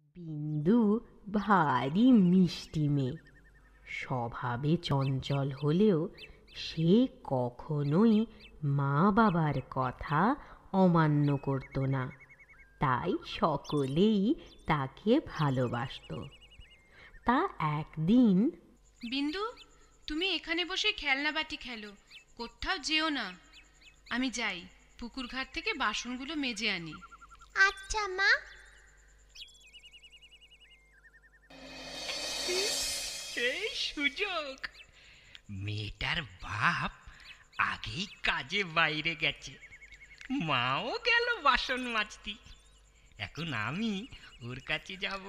বিন্দু ভারী মিষ্টি মেয়ে, স্বভাবে চঞ্চল হলেও সে কখনোই মা বাবার কথা অমান্য করত না। তাই সকলেই তাকে ভালোবাসত। তা একদিন, বিন্দু, তুমি এখানে বসে খেলনা বাটি খেলো, কোথাও যেও না। আমি যাই, পুকুর ঘাট থেকে বাসনগুলো মেজে আনি। আচ্ছা মা। এই সুযোগ! মেয়েটার বাপ আগেই কাজে বাইরে গেছে, মাও গেল বাসন মাজতে। এখন আমি ওর কাছে যাব।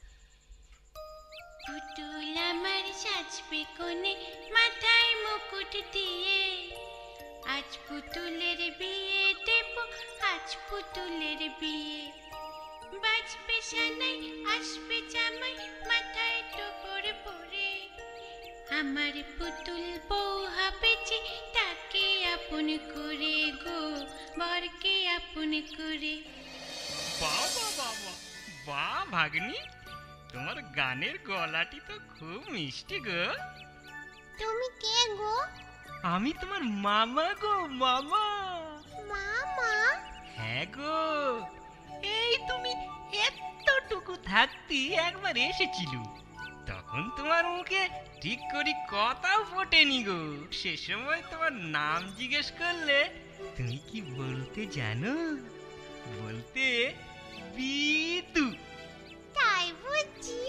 পুতুল আমার সাজবে কোণে, মাথায় মুকুট দিয়ে। আজ পুতুলের বিয়ে দেব, আজ পুতুলের বিয়ে। বাজবে সানাই, আসবে জামাই, মাথায় টোপর পরে। আমার পুতুল বউ হবে যে, তাকে আপন করে গো, বরকে আপন করে। বাবা বাবা, বাহ ভাগ্নি, তোমার গানের গলাটি তো খুব মিষ্টি গো। তুমি কে গো? আমি তোমার মামা গো, মামা। মামা? হ্যাঁ গো, এই তুমি এতটুকু থাকতে একবার এসেছিল, তখন তোমার মুখে ঠিক করে কথাও ফোটেনি গো। সে সময় তোমার নাম জিজ্ঞেস করলে তুমি কি বলতে জানো? বলতে বিদু। তাই বুঝি?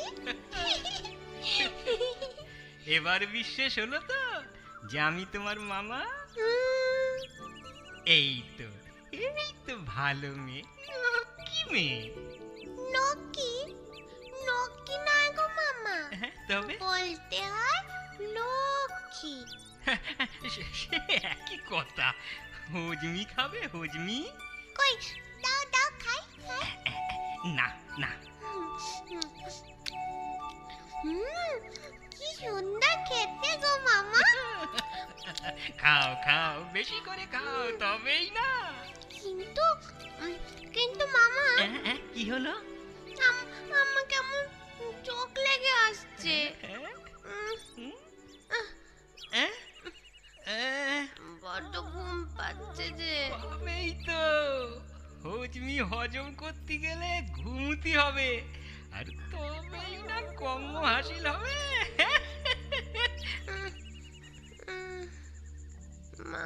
এবার বিশ্বাস হলো তো যে আমি তোমার মামা? এই তো, এই তো ভালো মেয়ে, কি মেয়ে। নকি? নকি না গো মামা, তবে বলতে হয় লক্ষ্মী। সে একই কথা। হজমি খাবে, হজমি? কই দাও দাও খাই। না না। কি সুন্দর খেতে গো মামা। খাও খাও, বেশি করে খাও, তবেই না। কিন্তু কিন্তু মামা, কি হলো? আমার কেমন চোখ লেগে আসছে। বড্ড ঘুম পাচ্ছে যে। হবেই তো, হজমি হজম করতে গেলে ঘুমতি হবে, আর তবেই না কম্ম হাসিল হবে। মা,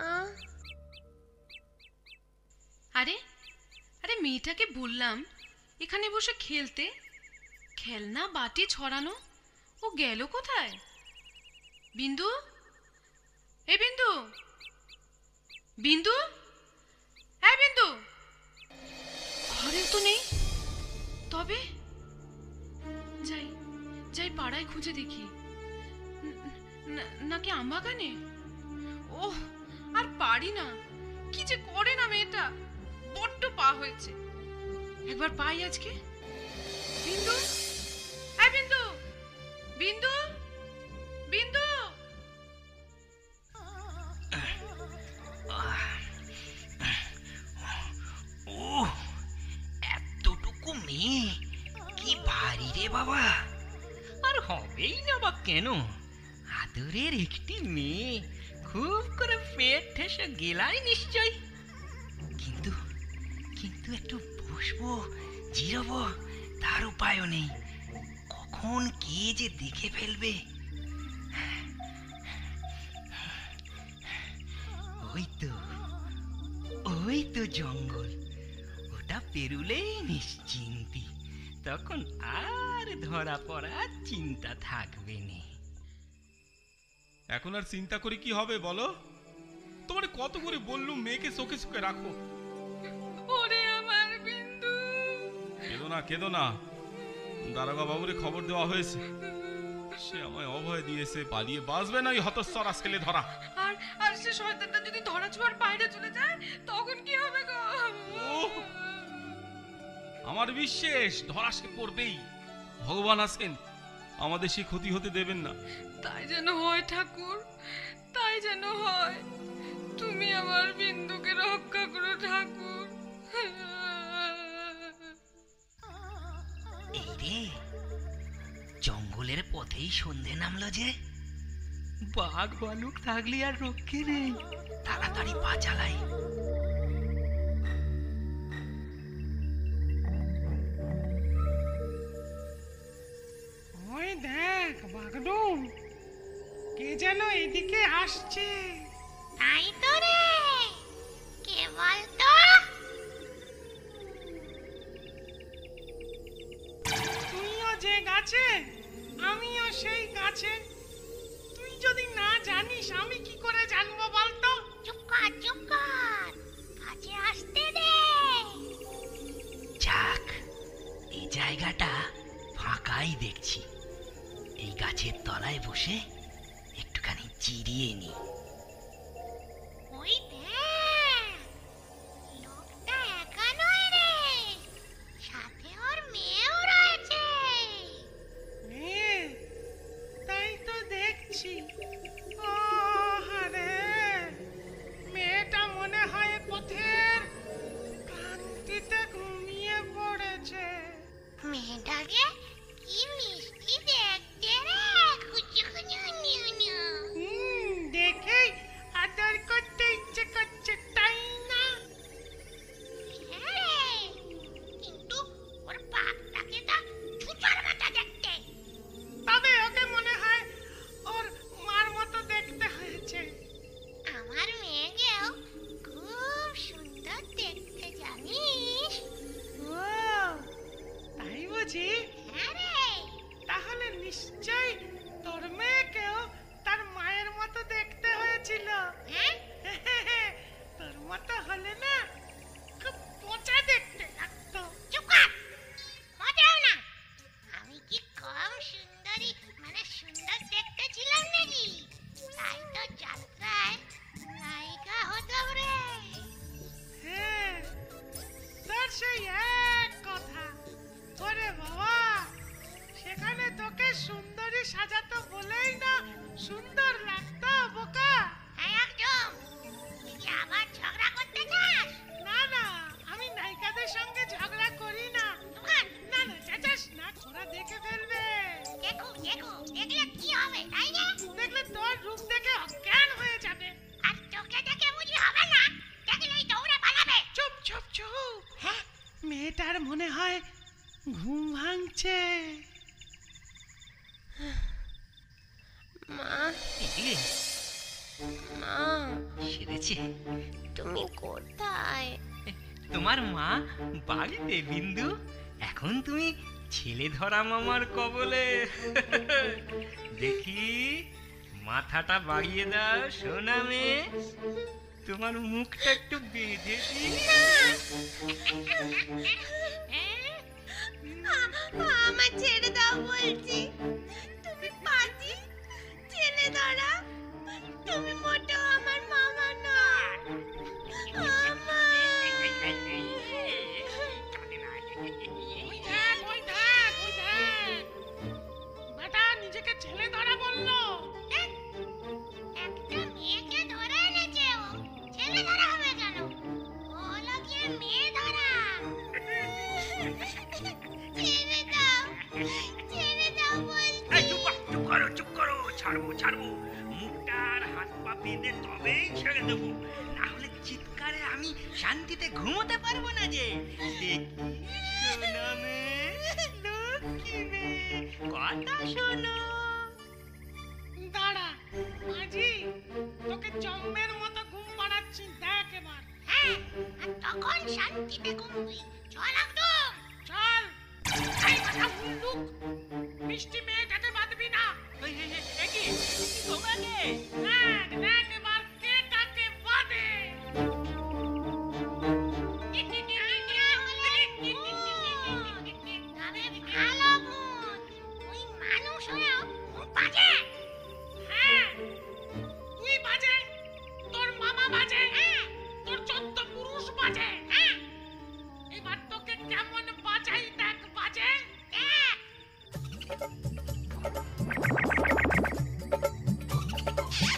আরে আরে, মেয়েটাকে বললাম এখানে বসে খেলতে, খেলনা বাটি ছড়ানো, ও গেল কোথায়? বিন্দু, এ বিন্দু, বিন্দু, হ্যাঁ বিন্দু, ঘরে তো নেই। তবে যাই যাই পাড়ায় খুঁজে দেখি, নাকি আমবাগানে। ওহ, আর পারি না, কি যে করে না মেয়েটা, বড্ড পা হয়েছে। একবার পাই আজকে। বিন্দু, এই বিন্দু, বিন্দু, বিন্দু। এতটুকু মেয়ে কি ভারী রে বাবা। আর হবেই না বা কেন, আদরের একটি মেয়ে, খুব করে পেট ঠেসে গেলাই নিশ্চয়। কিন্তু কিন্তু একটু বসবো, জিরবো, তার উপায়ও নেই। কখন কে যে দেখে ফেলবে। ওই তো জঙ্গল, ওটা পেরুলেই নিশ্চিন্তি, তখন আর ধরা পড়ার চিন্তা থাকবে না। এখন আর চিন্তা করে কি হবে বলো? তোমার কত করে বললুম মেয়েকে চোখে চোখে রাখো। ওরে আমার বিন্দু। কেঁদো না, কেঁদো না। দারোগা বাবুরে খবর দেওয়া হয়েছে, সে আমায় অভয় দিয়েছে, পালিয়ে বাঁচবে না ওই হতচ্ছর আজকেলে ধরা। আর সে শয়তানটা যদি ধরা ছোঁয়ার বাইরে চলে যায়, তখন কি হবে গো? আমার বিশ্বাস ধরা সে পড়বেই। ভগবান আছেন, আমাদের সে ক্ষতি হতে দেবেন না। তাই যেন হয় ঠাকুর, তাই যেন হয়। তুমি আমার বিন্দুকে রক্ষা করো ঠাকুর। এই রে, জঙ্গলের পথেই সন্ধে নামলো যে। বাঘ ভালুক থাকলে আর রক্ষে নেই, তাড়াতাড়ি পা চালাই। ওই দেখ বাগডুম, কে যেন এদিকে আসছে। তাই তো রে, কে বলতো? তুইও যে গাছে, আমিও সেই গাছে। তুই যদি না জানিস আমি কি করে জানবো বলতো? চুপ কর, চুপ কর, কাছে আসতে দে। যাক, এই জায়গাটা ফাঁকাই দেখছি। এই গাছের তলায় বসে একটুখানি জিরিয়ে নি। ওই দেখ, লোকটা একা নয় রে, সাথে ওর মেয়েও রয়েছে। মেয়ে? তাই তো দেখছি। ও হারে, মেয়েটা মনে হয় পথের ক্লান্তিতে ঘুমিয়ে পড়েছে। মেয়েটাকে কি মিষ্টি দেখতে রে, কুচুকুচু। দেখেই আদর করতে ইচ্ছে করছে, তাই না? হ্যাঁ রে, কিন্তু ওর বাপটাকে তো ছুঁচোর মতো দেখতে। তবে ওকে মনে হয় ওর মার মতো দেখতে হয়েছে। আমার মেয়েকেও খুব সুন্দর দেখতে, জানিস? ও, তাই বুঝি? হ্যাঁ রে। তাহলে নিশ্চয়ই তোর মেয়েকেও তার মায়ের মতো দেখতে হয়েছিল। হ্যাঁ? তোর মতো হলে না খুব পচা দেখতে লাগতো। চুপ কর, মজাও না। আমি কি কম সুন্দরী, মানে সুন্দর দেখতে ছিলাম নাকি? তাই তো যাত্রায় নায়িকা হতাম রে। হ্যাঁ, তোর সেই এক কথা। ওরে বাবা, সেখানে তোকে সুন্দরী সাজাতো বলেই না সুন্দর লাগতো, বোকা। হ্যাঁ একদম। তুই কি আবার ঝগড়া করতে চাস? না না, আমি নায়িকাদের সঙ্গে ঝগড়া করি না। দোকান না না, চেঁচাস না, ওরা দেখে ফেলবে। দেখো দেখো, দেখলে কি হবে তাই না? দেখলে তোর রূপ দেখে অজ্ঞান হয়ে যাবে। আর তোকে দেখে বুঝি হবে না, দেখলেই দৌড়ে পালাবে। চুপ চুপ চুপ। হ্যাঁ, মেয়েটার মনে হয় ঘুম ভাঙছে। মা, এ, মা, সেরেছে? তুমি কোথায়? তোমার মা বাড়িতে বিন্দু। এখন তুমি ছেলে ধরা মামার কবলে। দেখি, মাথাটা বাড়িয়ে দাও সোনা মেয়ে। তোমার মুখটা একটু বেঁধে দিই। আমার ছেড়ে দাও বলছি। তুমি পাজি, ছেলে ধরা। তুমি মোটেও আমার মামা না। ওই দেখ, ওই দেখ, ওই দেখ, বেটা নিজেকে ছেলে ধরা বললো। একটা মেয়েকে ধরে এনেছে ও, ছেলে ধরা হবে কেন? ও হলো গিয়ে মেয়ে ধরা। ছেড়ে দাও, ছেড়ে দাও বলছি। চুপ করো, ছাড়বো ছাড়বো। মুখটা আর হাত পা বেঁধে তবেই ছেড়ে দেবো, না হলে চিৎকারে আমি শান্তিতে ঘুমোতে পারবো না যে। দেখি সোনা মেয়ে, লক্ষ্মী মেয়ে, কথা শোনো। দাঁড়া মাঝি, তোকে জম্মের মতো ঘুম পাড়াচ্ছি, দেখ এবার। হ্যাঁ, আর তখন শান্তিতে ঘুমবি। চল একদম। চল। এই কথা উল্লুক, মিষ্টি মেয়েটাকে বাঁধবি না। তোমাকে দেখ দেখ এবার কে কাকে বাঁধে। তবে ভালো ভূত, তুই মানুষ হয়েও ভূত বাজে। হ্যাঁ, তুই বাজে, তোর মামা বাজে, তোর 14 পুরুষ বাজে। এবার তোকে কেমন বাজাই দেখ, বাজে দেখ।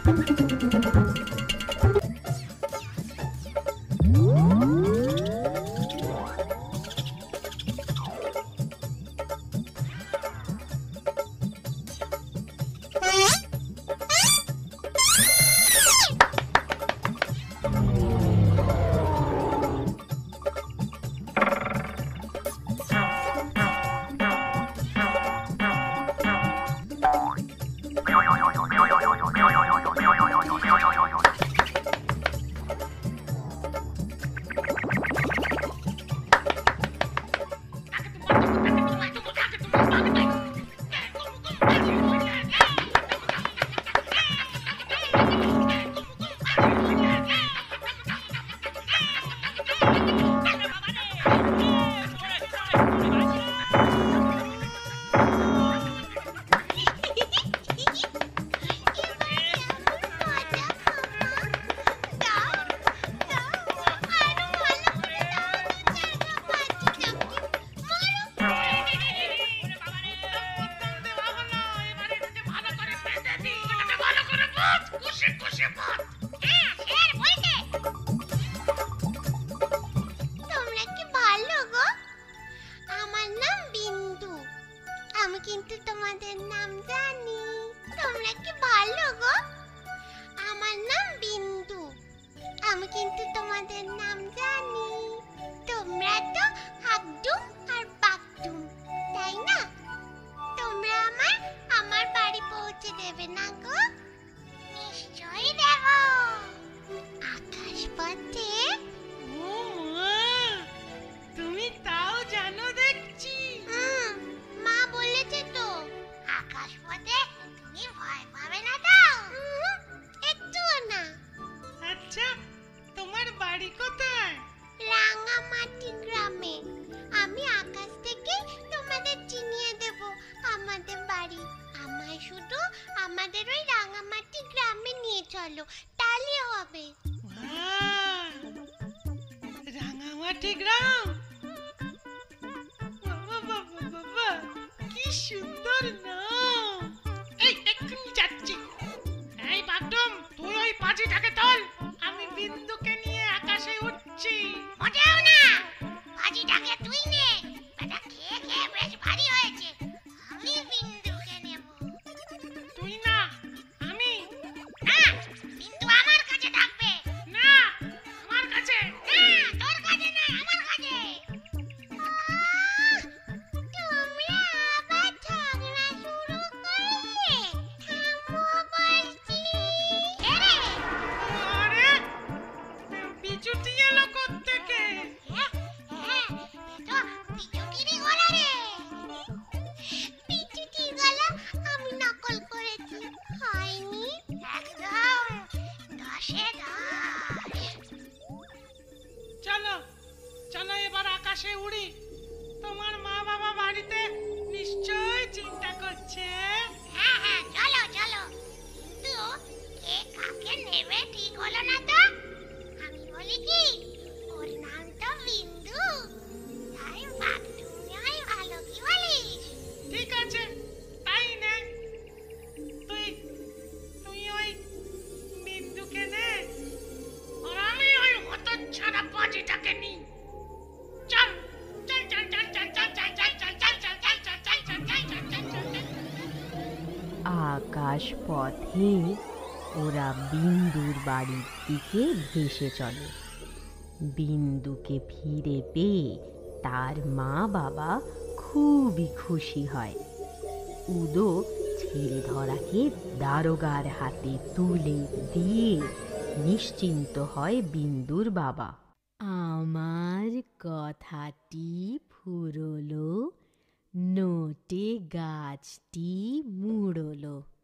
আকাশ পথে ওরা বিন্দুর বাড়ির দিকে ভেসে চলে। বিন্দুকে ফিরে পেয়ে তার মা বাবা খুবই খুশি হয়। উদো ছেলে ধরাকে দারোগার হাতে তুলে দিয়ে নিশ্চিন্ত হয় বিন্দুর বাবা। আমার কথাটি ফুরলো, নোটে গাছটি মুড়লো।